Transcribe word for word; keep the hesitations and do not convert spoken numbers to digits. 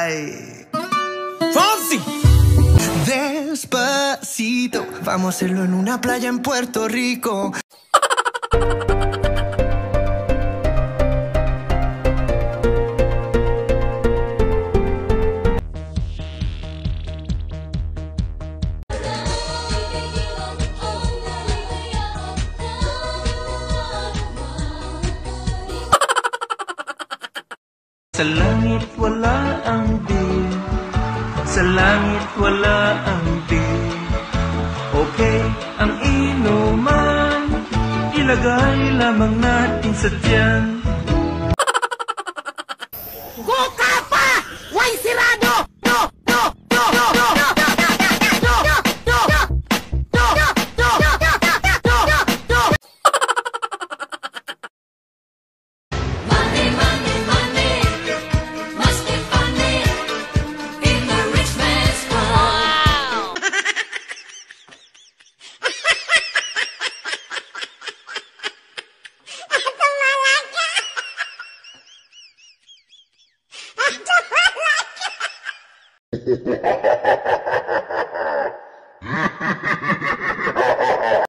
Ay. Fonsi. Despacito, vamos a hacerlo en una playa en Puerto Rico. Sa langit wala ang din, sa langit wala ang din. Okay, ang inuman, ilagay lamang natin sa tiyan. Go Kapa! Why sirado? No! No! No! No! No! No! No! No! No! Money, money, money, must be funny in the rich man's world. Ha ha ha!